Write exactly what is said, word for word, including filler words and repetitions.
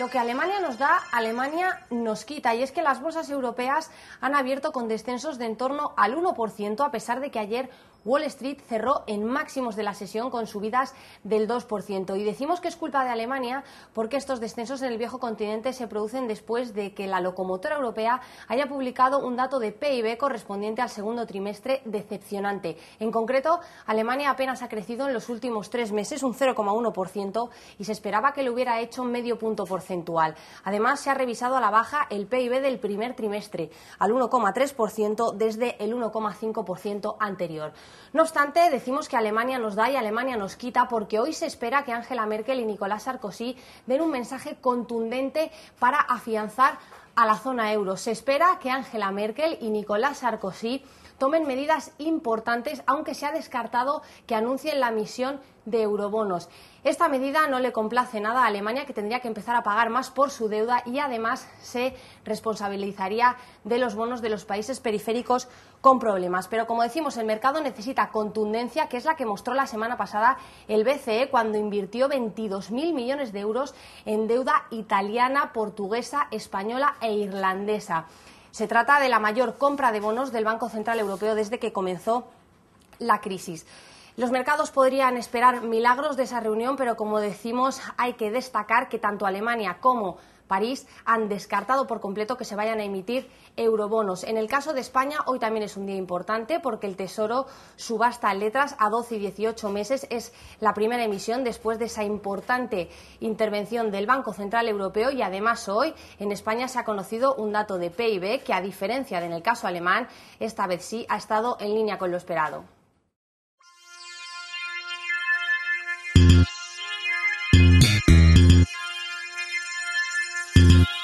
Lo que Alemania nos da, Alemania nos quita, y es que las bolsas europeas han abierto con descensos de en torno al uno por ciento, a pesar de que ayer Wall Street cerró en máximos de la sesión con subidas del dos por ciento. Y decimos que es culpa de Alemania porque estos descensos en el viejo continente se producen después de que la locomotora europea haya publicado un dato de P I B correspondiente al segundo trimestre decepcionante. En concreto, Alemania apenas ha crecido en los últimos tres meses, un cero coma uno por ciento, y se esperaba que lo hubiera hecho medio punto porcentual. Además, se ha revisado a la baja el P I B del primer trimestre, al uno coma tres por ciento desde el uno coma cinco por ciento anterior. No obstante, decimos que Alemania nos da y Alemania nos quita porque hoy se espera que Angela Merkel y Nicolás Sarkozy den un mensaje contundente para afianzar a la zona euro. Se espera que Angela Merkel y Nicolás Sarkozy tomen medidas importantes, aunque se ha descartado que anuncien la emisión de eurobonos. Esta medida no le complace nada a Alemania, que tendría que empezar a pagar más por su deuda y además se responsabilizaría de los bonos de los países periféricos con problemas. Pero como decimos, el mercado necesita contundencia, que es la que mostró la semana pasada el B C E cuando invirtió veintidós mil millones de euros en deuda italiana, portuguesa, española e irlandesa. Se trata de la mayor compra de bonos del Banco Central Europeo desde que comenzó la crisis. Los mercados podrían esperar milagros de esa reunión, pero como decimos, hay que destacar que tanto Alemania como París han descartado por completo que se vayan a emitir eurobonos. En el caso de España, hoy también es un día importante porque el Tesoro subasta letras a doce y dieciocho meses. Es la primera emisión después de esa importante intervención del Banco Central Europeo, y además hoy en España se ha conocido un dato de P I B que, a diferencia de en el caso alemán, esta vez sí ha estado en línea con lo esperado. Thank you.